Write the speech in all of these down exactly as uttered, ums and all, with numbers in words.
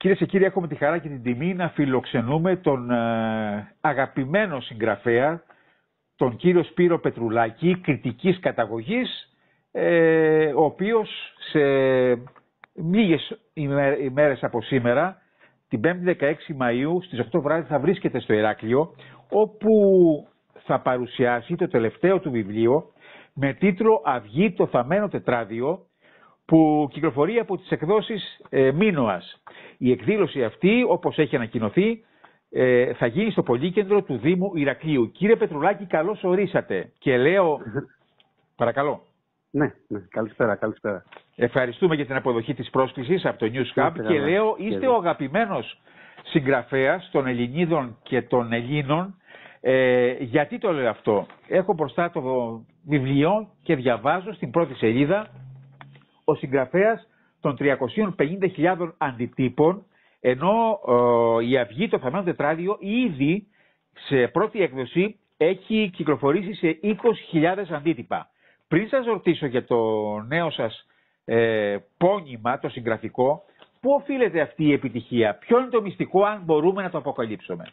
Κυρίες και κύριοι, έχουμε τη χαρά και την τιμή να φιλοξενούμε τον ε, αγαπημένο συγγραφέα, τον κύριο Σπύρο Πετρουλάκη, κριτικής καταγωγής, ε, ο οποίος σε λίγες ημέ, ημέρες από σήμερα, την πέμπτη δεκαέξι Μαΐου, στις οκτώ βράδυ θα βρίσκεται στο Ηράκλειο, όπου θα παρουσιάσει το τελευταίο του βιβλίο με τίτλο «Αυγή το θαμμένο τετράδιο», που κυκλοφορεί από τις εκδόσεις ε, Μίνωας. Η εκδήλωση αυτή, όπως έχει ανακοινωθεί, ε, θα γίνει στο Πολύκεντρο του Δήμου Ηρακλείου. Κύριε Πετρουλάκη, καλώς ορίσατε. Και λέω, παρακαλώ. Ναι, ναι, καλησπέρα, καλησπέρα. Ευχαριστούμε για την αποδοχή της πρόσκλησης από το News Hub. Και λέω, είστε ο αγαπημένος συγγραφέας των Ελληνίδων και των Ελλήνων. Ε, γιατί το λέω αυτό? Έχω μπροστά το βιβλίο και διαβάζω στην πρώτη σελίδα ο συγγραφέας των τριακοσίων πενήντα χιλιάδων αντιτύπων, ενώ ε, η Αυγή το θαμμένο τετράδιο ήδη σε πρώτη έκδοση έχει κυκλοφορήσει σε είκοσι χιλιάδες αντίτυπα. Πριν σας ρωτήσω για το νέο σας ε, πόνημα, το συγγραφικό, πού οφείλεται αυτή η επιτυχία? Ποιο είναι το μυστικό, αν μπορούμε να το αποκαλύψουμε?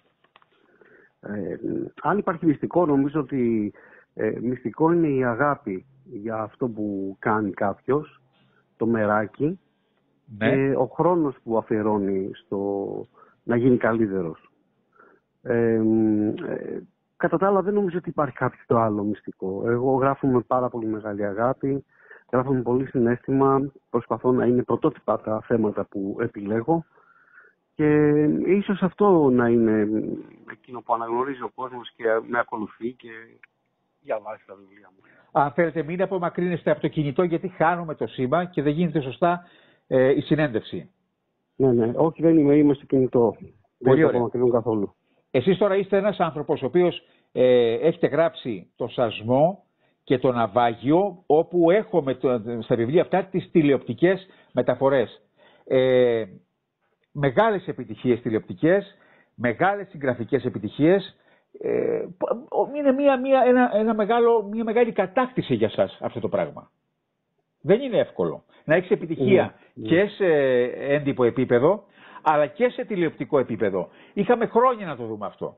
Ε, αν υπάρχει μυστικό, νομίζω ότι ε, μυστικό είναι η αγάπη για αυτό που κάνει κάποιος, το μεράκι, ναι, και ο χρόνος που αφιερώνει στο να γίνει καλύτερος. Ε, ε, κατά τα άλλα, δεν νομίζω ότι υπάρχει κάποιο άλλο μυστικό. Εγώ γράφω με πάρα πολύ μεγάλη αγάπη, γράφω με πολύ συναίσθημα, προσπαθώ να είναι πρωτότυπα τα θέματα που επιλέγω και ίσως αυτό να είναι εκείνο που αναγνωρίζει ο κόσμος και με ακολουθεί και διαβάζει τα βιβλία μου. Αν θέλετε, μην απομακρύνεστε από το κινητό, γιατί χάνουμε το σήμα και δεν γίνεται σωστά ε, η συνέντευξη. Ναι, ναι, όχι, δεν είμαι, είμαι στο κινητό. Πολύ δεν απομακρύνω καθόλου. Εσείς τώρα είστε ένας άνθρωπος ο οποίος ε, έχετε γράψει το Σασμό και το Ναυάγιο, όπου έχουμε το, στα βιβλία αυτά τις τηλεοπτικές μεταφορές. Ε, μεγάλες επιτυχίες τηλεοπτικές, μεγάλες συγγραφικές επιτυχίες. Ε, είναι μια, μια, ένα, ένα μεγάλο, μια μεγάλη κατάκτηση για σας αυτό το πράγμα. Δεν είναι εύκολο να έχεις επιτυχία mm, και σε έντυπο επίπεδο, αλλά και σε τηλεοπτικό επίπεδο. Είχαμε χρόνια να το δούμε αυτό.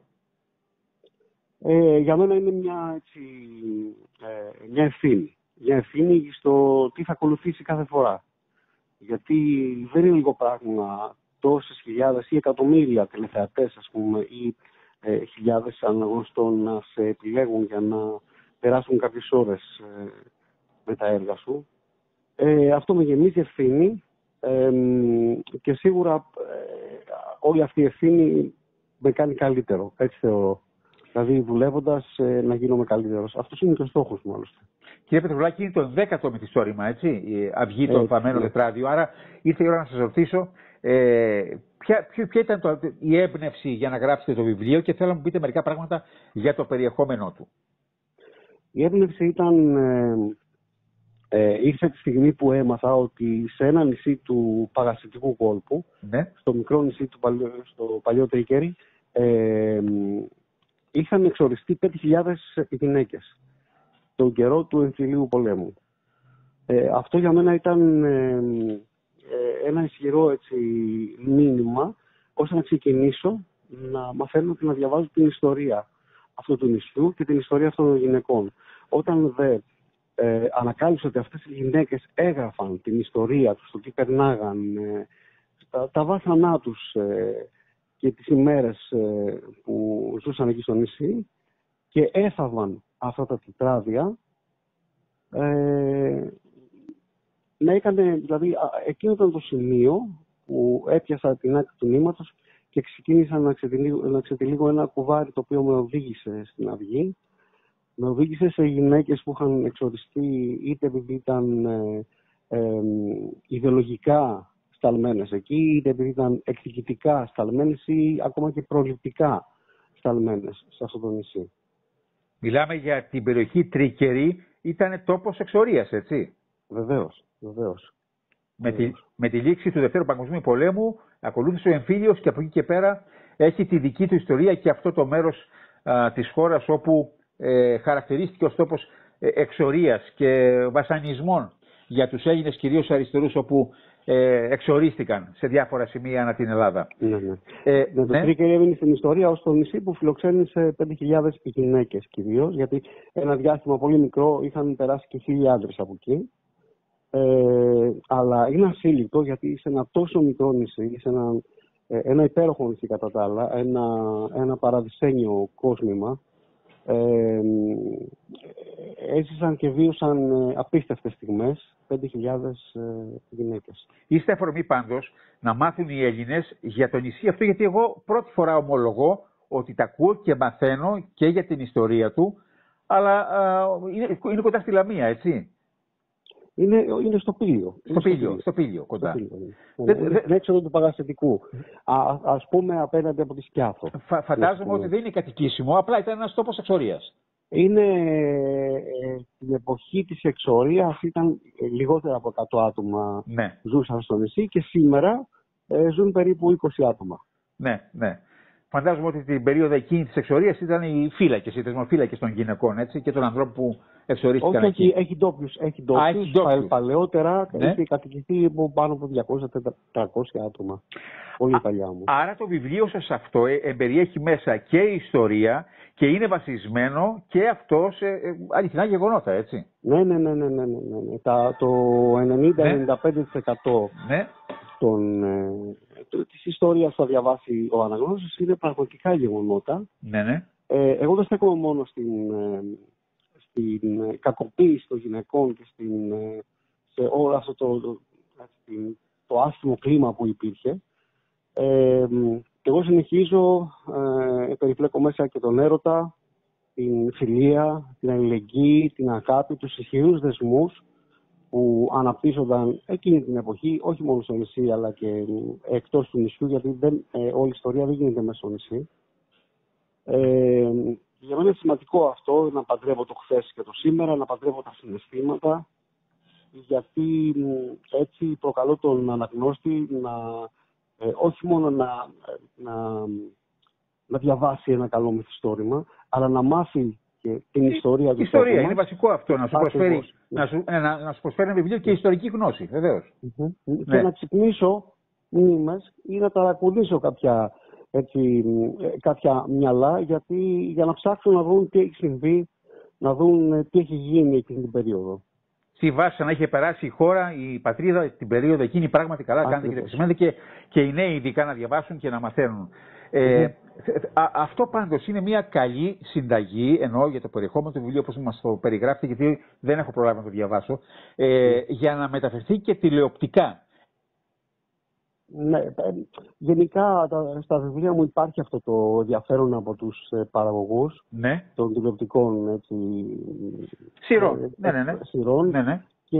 Ε, για μένα είναι μια, έτσι, ε, μια ευθύνη. Μια ευθύνη στο τι θα ακολουθήσει κάθε φορά. Γιατί δεν είναι λίγο πράγμα τόσες χιλιάδες ή εκατομμύρια τηλεθεατές, ας πούμε, ή ε, χιλιάδες αναγνωστών να σε επιλέγουν για να περάσουν κάποιες ώρες ε, με τα έργα σου. Ε, αυτό με γεμίζει ευθύνη ε, και σίγουρα ε, όλη αυτή η ευθύνη με κάνει καλύτερο, έτσι θεωρώ. Δηλαδή δουλεύοντας ε, να γίνομαι καλύτερος. Αυτός είναι και ο στόχος μου, άλλωστε. Κύριε Πετρουλάκη, είναι το δέκατο μυθιστόρημα, έτσι, η Αυγή το θαμμένο τετράδιο. Άρα ήρθε η ώρα να σας ρωτήσω ε, ποια, ποια, ποια ήταν το, η έμπνευση για να γράψετε το βιβλίο και θέλω να μου πείτε μερικά πράγματα για το περιεχόμενό του. Η έμπνευση ήταν... Ε, Ε, ήρθε τη στιγμή που έμαθα ότι σε ένα νησί του Παγασιτικού κόλπου, ναι, στο μικρό νησί του παλιό, στο παλιό Τρίκερι, ε, είχαν εξοριστεί πέντε χιλιάδες γυναίκες τον καιρό του εμφυλίου πολέμου. Ε, αυτό για μένα ήταν ε, ε, ένα ισχυρό, έτσι, μήνυμα, ώστε να ξεκινήσω να μαθαίνω και να διαβάζω την ιστορία αυτού του νησιού και την ιστορία αυτών των γυναικών. Όταν δε Ε, ανακάλυψα ότι αυτές οι γυναίκες έγραφαν την ιστορία τους, το τι περνάγαν, ε, τα, τα βάσανά τους ε, και τις ημέρες ε, που ζούσαν εκεί στο νησί και έθαβαν αυτά τα τετράδια, ε, να έκανε, δηλαδή εκείνο ήταν το σημείο που έπιασα την άκρη του νήματος και ξεκίνησα να ξετυλίγω, να ξετυλίγω ένα κουβάρι το οποίο με οδήγησε στην Αυγή. Με οδήγησε σε γυναίκες που είχαν εξοριστεί είτε επειδή ήταν ε, ε, ιδεολογικά σταλμένες εκεί, είτε επειδή ήταν εκδικητικά σταλμένες ή ακόμα και προληπτικά σταλμένες σε αυτό το νησί. Μιλάμε για την περιοχή Τρίκερη, ήταν τόπος εξορίας, έτσι? Βεβαίως, βεβαίως. Με, τη, με τη λήξη του Δευτέρου Παγκοσμίου Πολέμου ακολούθησε ο εμφύλιος και από εκεί και πέρα έχει τη δική του ιστορία και αυτό το μέρος α, της χώρας όπου Ε, χαρακτηρίστηκε ως τόπος ε, εξορίας και βασανισμών για τους Έλληνες, κυρίως αριστερούς, όπου ε, εξορίστηκαν σε διάφορα σημεία ανά την Ελλάδα. Ναι, ναι. Ε, ναι, το ναι. Τρίκερ έμεινε στην ιστορία ως το νησί που φιλοξένησε πέντε χιλιάδες γυναίκες κυρίως, γιατί ένα διάστημα πολύ μικρό είχαν περάσει και χίλιοι άντρες από εκεί. Ε, αλλά είναι ασύλληπτο γιατί σε ένα τόσο μικρό νησί, σε ένα, ένα υπέροχο νησί κατά τα άλλα, ένα, ένα παραδεισένιο κόσμημα, ε, έζησαν και βίωσαν απίστευτες στιγμές πέντε χιλιάδες ε, γυναίκες. Είστε αφορμή πάντως να μάθουν οι Έλληνες για το νησί αυτό, γιατί εγώ πρώτη φορά ομολογώ ότι τα ακούω και μαθαίνω και για την ιστορία του, αλλά α, είναι, είναι κοντά στη Λαμία, έτσι. Είναι, είναι στο Πήλιο. Στο Πήλιο, στο Πήλιο, κοντά. Είναι έξοδο του Παγασετικού. Α, ας πούμε απέναντι από τη Σκιάθο. Φα, φαντάζομαι ότι δεν είναι κατοικήσιμο, απλά ήταν ένας τόπος εξορίας. Είναι ε, την εποχή της εξορίας ήταν λιγότερα από εκατό άτομα ναι. ζούσαν στο νησί και σήμερα ε, ζουν περίπου είκοσι άτομα. Ναι, ναι. Φαντάζομαι ότι την περίοδο εκείνη της εξορίας ήταν οι φύλακες, οι θεσμοφύλακες των γυναικών, έτσι, και των ανθρώπων που εξορίστηκαν. Όχι, εκεί. Έχει ντόπιους. Έχει ντόπιους. Πα, παλαιότερα ναι. Έχει κατοικηθεί από πάνω από διακόσια με τετρακόσια άτομα. Πολύ Α, παλιά μου. Άρα το βιβλίο σας αυτό ε, εμπεριέχει μέσα και ιστορία και είναι βασισμένο και αυτό σε ε, αληθινά γεγονότα, έτσι. Ναι, ναι, ναι, ναι, ναι, ναι, ναι. Τα, το ενενήντα με ενενήντα πέντε τοις εκατό ναι. Των, ε, της ιστορίας που θα διαβάσει ο αναγνώστης είναι πραγματικά γεγονότα. Ναι, ναι. Ε, εγώ δεν στέκομαι μόνο στην, ε, στην κακοποίηση των γυναικών και στην, ε, σε όλο αυτό το, το, το, το άσχημο κλίμα που υπήρχε. Ε, και εγώ συνεχίζω, ε, περιπλέκω μέσα και τον έρωτα, την φιλία, την αλληλεγγύη, την αγάπη, τους ισχυρούς δεσμούς που αναπτύσσονταν εκείνη την εποχή, όχι μόνο στο νησί, αλλά και εκτός του νησιού, γιατί δεν, ε, όλη η ιστορία δεν γίνεται μέσα στο νησί. Ε, για μένα είναι σημαντικό αυτό, να παντρεύω το χθες και το σήμερα, να παντρεύω τα συναισθήματα, γιατί έτσι προκαλώ τον αναγνώστη να, ε, όχι μόνο να, να, να διαβάσει ένα καλό μυθιστόρημα, αλλά να μάθει και την ιστορία του. Η ιστορία είναι βασικό αυτό, να σου, προσφέρει, να, σου, να, να σου προσφέρει ένα βιβλίο και ιστορική γνώση, βεβαίως. Mm-hmm. Ναι. Και να ξυπνήσω μνήμες ή να ταρακουνήσω κάποια, έτσι, κάποια μυαλά, γιατί, για να ψάξουν να δουν τι έχει συμβεί, να δουν τι έχει γίνει εκείνη την περίοδο. Στη βάση να είχε περάσει η χώρα, η πατρίδα, την περίοδο εκείνη, πράγματι καλά κάνετε και τα επισημαίνετε και, και οι νέοι ειδικά να διαβάσουν και να μαθαίνουν. Ε, mm-hmm. α, αυτό πάντως είναι μια καλή συνταγή, εννοώ για το περιεχόμενο του βιβλίου όπως μας το περιγράφετε, γιατί δεν έχω προλάβει να το διαβάσω, ε, mm. για να μεταφερθεί και τηλεοπτικά. Ναι, γενικά στα βιβλία μου υπάρχει αυτό το ενδιαφέρον από τους παραγωγούς ναι. των τηλεοπτικών έτσι, σειρών. Ε, ναι, ναι, ναι. σειρών ναι, ναι. Και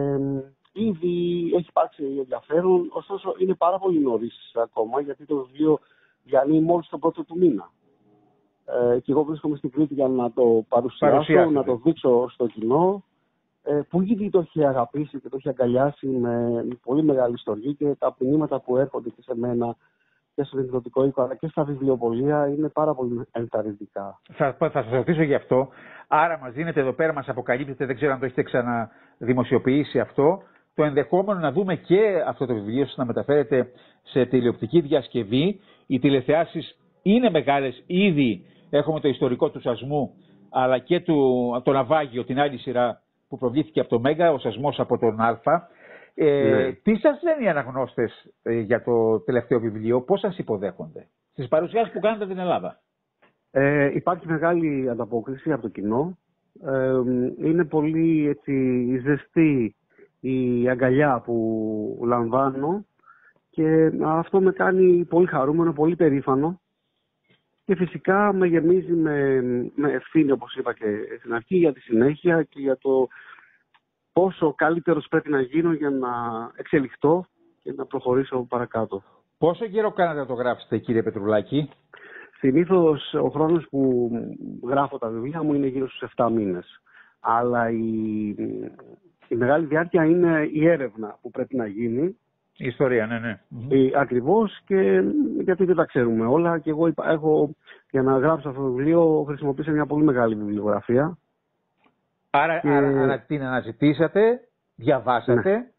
ήδη έχει υπάρξει ενδιαφέρον, ωστόσο είναι πάρα πολύ νωρίς ακόμα, γιατί το βιβλίο διανύει μόλις τον πρώτο του μήνα. Ε, και εγώ βρίσκομαι στην Κρήτη για να το παρουσιάσω, Παρουσιάσετε. να το δείξω στο κοινό, ε, που ήδη το έχει αγαπήσει και το έχει αγκαλιάσει με πολύ μεγάλη στοργή, και τα μηνύματα που έρχονται και σε μένα και στον εκδοτικό οίκο αλλά και στα βιβλιοπωλεία είναι πάρα πολύ ενθαρρυντικά. Θα, θα σας ρωτήσω γι' αυτό. Άρα μας δίνετε εδώ πέρα, μας αποκαλύπτετε, δεν ξέρω αν το έχετε ξαναδημοσιοποιήσει αυτό, το ενδεχόμενο να δούμε και αυτό το βιβλίο σας να μεταφέρετε σε τηλεοπτική διασκευή. Οι τηλεθεάσεις είναι μεγάλες, ήδη έχουμε το ιστορικό του Σασμού, αλλά και του, το Ναυάγιο, την άλλη σειρά που προβλήθηκε από το Μέγκα, ο Σασμός από τον Α. Ε, ναι. Τι σας λένε οι αναγνώστες ε, για το τελευταίο βιβλίο, πώς σας υποδέχονται στις παρουσιάσεις που κάνετε στην Ελλάδα? Ε, υπάρχει μεγάλη ανταπόκριση από το κοινό. Ε, είναι πολύ έτσι, ζεστή η αγκαλιά που λαμβάνω και αυτό με κάνει πολύ χαρούμενο, πολύ περήφανο και φυσικά με γεμίζει με, με ευθύνη, όπως είπα και στην αρχή, για τη συνέχεια και για το πόσο καλύτερος πρέπει να γίνω για να εξελιχθώ και να προχωρήσω παρακάτω. Πόσο καιρό κάνατε να το γράψετε, κύριε Πετρουλάκη? Συνήθως ο χρόνος που γράφω τα βιβλία μου είναι γύρω στους επτά μήνες. Αλλά η, η μεγάλη διάρκεια είναι η έρευνα που πρέπει να γίνει. Η ιστορία, ναι, ναι. Η, ακριβώς, και γιατί δεν τα ξέρουμε όλα. Και εγώ έχω, για να γράψω αυτό το βιβλίο, χρησιμοποίησα μια πολύ μεγάλη βιβλιογραφία. Άρα, και... άρα, άρα την αναζητήσατε, διαβάσατε. Ναι.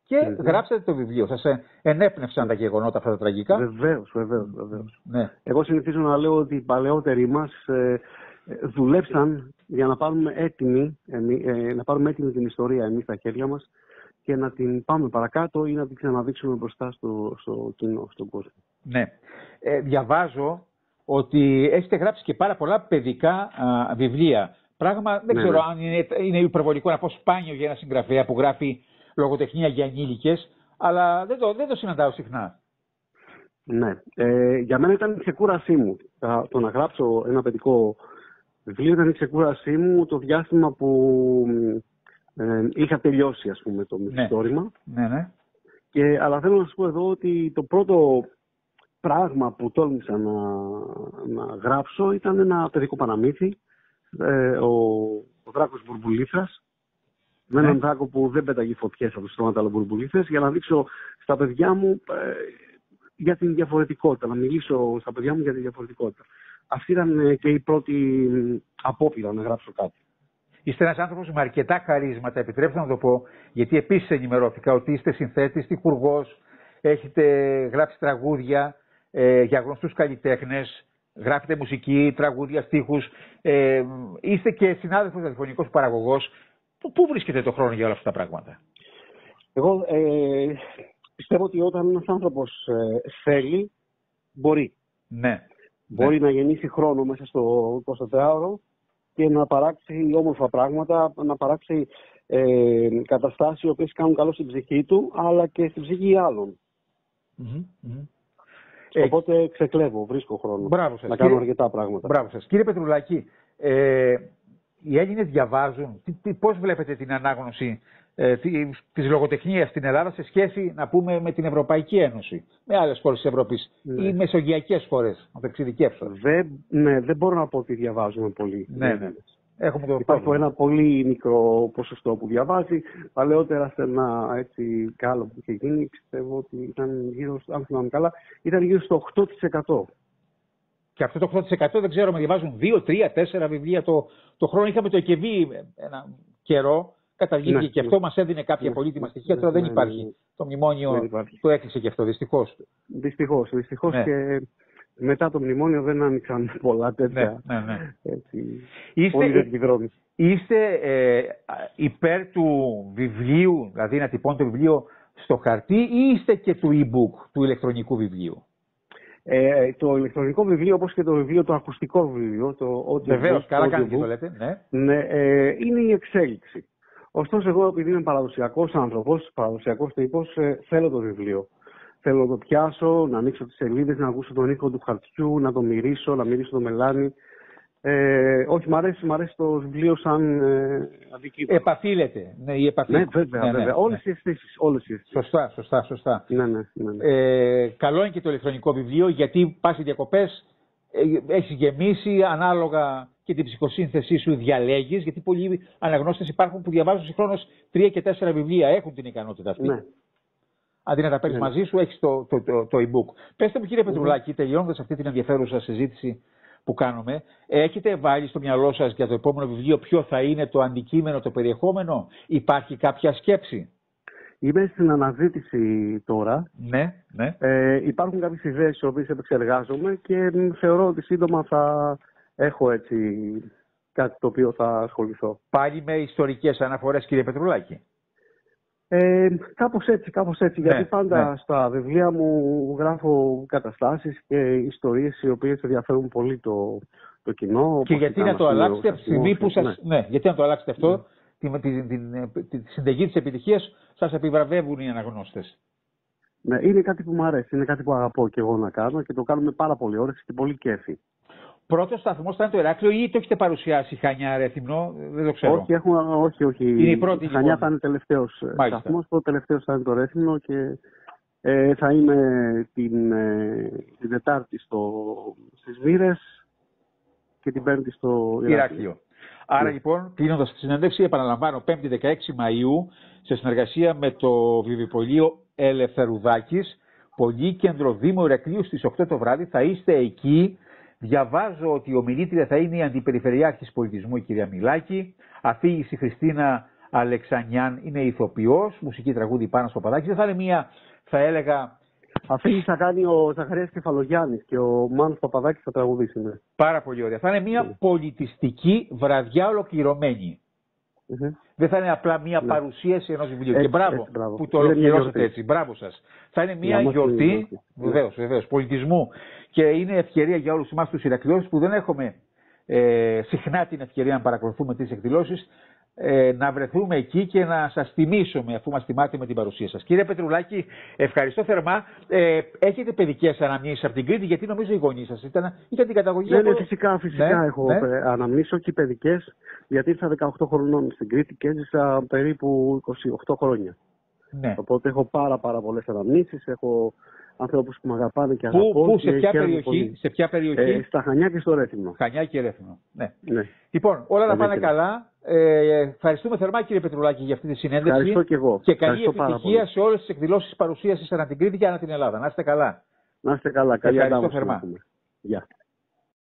και mm-hmm. γράψατε το βιβλίο. Σας ενέπνευσαν τα γεγονότα αυτά τα τραγικά. Βεβαίως, βεβαίως, βεβαίως. Ναι. Εγώ συνηθίζω να λέω ότι οι παλαιότεροι μας ε, δουλέψαν για να πάρουμε έτοιμη, ε, ε, να πάρουμε έτοιμη την ιστορία εμείς στα χέρια μας και να την πάμε παρακάτω ή να την ξαναδείξουμε μπροστά στο, στο κοινό, στον κόσμο. Ναι. Ε, διαβάζω ότι έχετε γράψει και πάρα πολλά παιδικά α, βιβλία. Πράγμα δεν ναι, ξέρω ναι. αν είναι, είναι υπερβολικό να πω σπάνιο για ένα συγγραφέα που γράφει λογοτεχνία για ενήλικες, αλλά δεν το, δεν το συναντάω συχνά. Ναι. Ε, για μένα ήταν η ξεκούρασή μου. Το να γράψω ένα παιδικό βιβλίο ήταν η ξεκούρασή μου το διάστημα που ε, είχα τελειώσει, ας πούμε, το μυθιστόρημα. Ναι, ναι. Και, αλλά θέλω να σας πω εδώ ότι το πρώτο πράγμα που τόλμησα να, να γράψω ήταν ένα παιδικό παραμύθι. Ε, ο, ο δράκος Μπουρμπουλήθρας. Με έναν δράκο που δεν πέταγε φωτιές από τους στρώματα, αλλά μπουρμπουλήθρες, για να δείξω στα παιδιά μου ε, για την διαφορετικότητα, να μιλήσω στα παιδιά μου για την διαφορετικότητα. Αυτή ήταν και η πρώτη απόπειρα να γράψω κάτι. Είστε ένας άνθρωπος με αρκετά χαρίσματα, επιτρέψτε να το πω, γιατί επίσης ενημερώθηκα ότι είστε συνθέτης, τυχουργός, έχετε γράψει τραγούδια ε, για γνωστούς καλλιτέχνες, γράφετε μουσική, τραγούδια, στίχους, ε, είστε και συνάδελφος ραδιοφωνικός παραγωγός. Πού βρίσκεται το χρόνο για όλα αυτά τα πράγματα? Εγώ ε, πιστεύω ότι όταν ένας άνθρωπος ε, θέλει, μπορεί. Ναι. Μπορεί ναι. να γεννήσει χρόνο μέσα στο εικοσιτετράωρο και να παράξει όμορφα πράγματα, να παράξει ε, καταστάσεις οι οποίες κάνουν καλό στην ψυχή του, αλλά και στην ψυχή άλλων. Mm-hmm, mm-hmm. Οπότε ε, ξεκλέβω, βρίσκω χρόνο Μπράβο σας, να κάνω κύριε... αρκετά πράγματα. Μπράβο σας. Κύριε Πετρουλάκη, ε, οι Έλληνες διαβάζουν. Τι, τι, πώς βλέπετε την ανάγνωση ε, της λογοτεχνίας στην Ελλάδα σε σχέση, να πούμε, με την Ευρωπαϊκή Ένωση, με άλλες χώρες της Ευρώπης ναι. ή μεσογειακές χώρες, να το εξειδικεύσω? Δεν, ναι, δεν μπορώ να πω ότι διαβάζουμε πολύ. Ναι, ναι. Έχουμε το Υπάρχει ένα πολύ μικρό ποσοστό που διαβάζει. Παλαιότερα σε ένα έτσι κάλο που είχε γίνει, πιστεύω ότι ήταν γύρω, αν θυμάμαι καλά, ήταν γύρω στο οκτώ τοις εκατό. Και αυτό το οκτώ τοις εκατό δεν ξέρω, με διαβάζουν δύο, τρία, τέσσερα βιβλία το, το χρόνο. Είχαμε το ΕΚΕΒΗ ένα καιρό, καταργήθηκε ναι, και αυτό, ναι. μας έδινε κάποια ναι, πολύτιμα στοιχεία. Ναι, τώρα ναι, δεν υπάρχει. Ναι, ναι. Το μνημόνιο υπάρχει. Το έκλεισε και αυτό, δυστυχώς. Δυστυχώς, δυστυχώς ναι. Και μετά το μνημόνιο δεν άνοιξαν πολλά τέτοια. Ναι, ναι, ναι. Έτσι, είστε είστε ε, υπέρ του βιβλίου, δηλαδή να τυπώνει το βιβλίο στο χαρτί, ή είστε και του e-book, του ηλεκτρονικού βιβλίου? Ε, το ηλεκτρονικό βιβλίο, όπως και το βιβλίο, το ακουστικό βιβλίο, το audio. Βεβαίως, καλά κάνετε και το λέτε. Ναι. Ναι, ε, είναι η εξέλιξη. Ωστόσο, εγώ επειδή είμαι παραδοσιακός άνθρωπος, παραδοσιακός τύπος, ε, θέλω το βιβλίο. Θέλω να το πιάσω, να ανοίξω τις σελίδες, να ακούσω τον ήχο του χαρτιού, να το μυρίσω, να μυρίσω το μελάνι. Ε, όχι, μ' αρέσει, μ' αρέσει το βιβλίο σαν ε, αντικείμενο. Επαφίλεται. Ναι, η επαφή. Ναι, βέβαια, ναι, βέβαια. Ναι, όλες ναι. οι αισθήσεις. Όλες οι αισθήσεις. Σωστά, σωστά, σωστά. Ναι, ναι, ναι, ναι. Ε, καλό είναι και το ηλεκτρονικό βιβλίο, γιατί πας σε διακοπές, ε, έχεις γεμίσει ανάλογα και την ψυχοσύνθεσή σου διαλέγεις, γιατί πολλοί αναγνώστες υπάρχουν που διαβάζουν συγχρόνως τρία και τέσσερα βιβλία, έχουν την ικανότητα αυτή. Ναι. Αντί να τα παίρνεις ναι. μαζί σου, έχεις το, το, το, το e-book. Πέστε μου, κύριε Πετρουλάκη, mm-hmm. τελειώνοντας αυτή την ενδιαφέρουσα συζήτηση που κάνουμε, έχετε βάλει στο μυαλό σας για το επόμενο βιβλίο ποιο θα είναι το αντικείμενο, το περιεχόμενο? Υπάρχει κάποια σκέψη? Είμαι στην αναζήτηση τώρα. Ναι, ναι. Ε, υπάρχουν κάποιες ιδέες τις οποίες επεξεργάζομαι και θεωρώ ότι σύντομα θα έχω έτσι κάτι το οποίο θα ασχοληθώ. Πάλι με ιστορικές αναφορές, κύριε Πετρουλάκη? Ε, κάπως έτσι, κάπως έτσι. Ναι, γιατί πάντα ναι. στα βιβλία μου γράφω καταστάσεις και ιστορίες οι οποίες ενδιαφέρουν πολύ το, το κοινό. Και γιατί να το αλλάξετε από τη στιγμή που σας... Ναι. ναι, γιατί να το αλλάξετε αυτό, ναι. τη, τη, τη, τη, τη συνταγή της επιτυχίας σας επιβραβεύουν οι αναγνώστες. Ναι, είναι κάτι που μου αρέσει, είναι κάτι που αγαπώ και εγώ να κάνω και το κάνω με πάρα πολύ όρεξη και πολύ κέφι. Πρώτος σταθμός ήταν το Ηράκλειο ή το έχετε παρουσιάσει Χανιά, Ρέθυμνο? Δεν το ξέρω. Όχι, έχουμε, όχι, όχι. Είναι η πρώτη, Χανιά λοιπόν. Θα είναι τελευταίος σταθμός, το τελευταίος θα είναι το Ρέθυμνο και ε, θα είμαι την, ε, την Τετάρτη στο, στις Μοίρες και την Πέμπτη στο Ηράκλειο. Ηράκλειο. Άρα yeah. λοιπόν, κλείνοντας τη συνέντευξη, επαναλαμβάνω, πέμπτη δεκαέξι Μαΐου, σε συνεργασία με το βιβλιοπωλείο Ελευθερουδάκης, Πολύκεντρο Δήμο Ηρακλείου στις οκτώ το βράδυ, θα είστε εκεί. Διαβάζω ότι η ομιλήτρια θα είναι η Αντιπεριφερειάρχης Πολιτισμού, η κυρία Μιλάκη, αφήγηση Χριστίνα Αλεξανιάν είναι ηθοποιός, μουσική τραγούδι Πάνος Παπαδάκης. Δεν θα είναι μια, θα έλεγα... Αυτή θα κάνει ο Ζαχαρίας Κεφαλογιάννης και ο Μάνος Παπαδάκης θα τραγουδήσει. Ναι. Πάρα πολύ ωραία. Θα είναι μια mm. πολιτιστική βραδιά ολοκληρωμένη. Mm-hmm. Δεν θα είναι απλά μια mm. παρουσίαση ενός βιβλίου. Έτσι, και μπράβο, έτσι, μπράβο που το ολοκληρώσατε έτσι. Μπράβο σας. Θα είναι μια yeah, γιορτή, βεβαίως, βεβαίως, πολιτισμού. Και είναι ευκαιρία για όλους εμάς τους Ηρακλειώτες που δεν έχουμε ε, συχνά την ευκαιρία να παρακολουθούμε τις εκδηλώσεις, ε, να βρεθούμε εκεί και να σας τιμήσουμε αφού μας τιμάτε με την παρουσία σας. Κύριε Πετρουλάκη, ευχαριστώ θερμά. Ε, έχετε παιδικές αναμνήσεις από την Κρήτη, γιατί νομίζω οι γονείς σας ήταν, ήταν την καταγωγή. Ναι, ναι, φυσικά, φυσικά ναι, έχω ναι. αναμνήσεις και παιδικές, γιατί ήρθα δεκαοκτώ χρονών στην Κρήτη και έζησα περίπου είκοσι οκτώ χρόνια. Ναι. Οπότε έχω πάρα, πάρα πολλές αναμνήσεις, έχω ανθρώπους που με αγαπάνε και αγαπώ. Πού, πού σε, ποια περιοχή, σε ποια περιοχή? Ε, στα Χανιά και στο Ρέθυμνο. Χανιά και Ρέθυμνο. Ναι. Ναι. Λοιπόν, όλα να πάνε καλά. Ε, ευχαριστούμε θερμά, κύριε Πετρουλάκη, για αυτή τη συνέντευξη. Ευχαριστώ και εγώ. Και καλή επιτυχία σε όλες τις εκδηλώσεις παρουσίασης ανά την Κρήτη και ανά την Ελλάδα. Να είστε καλά. Να είστε καλά. Καλή ευχαριστώ θερμά. Γεια.